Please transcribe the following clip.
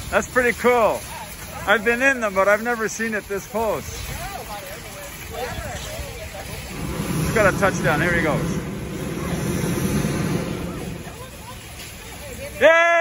That's pretty cool. I've been in them, but I've never seen it this close. He's got a touchdown. Here he goes. Yeah!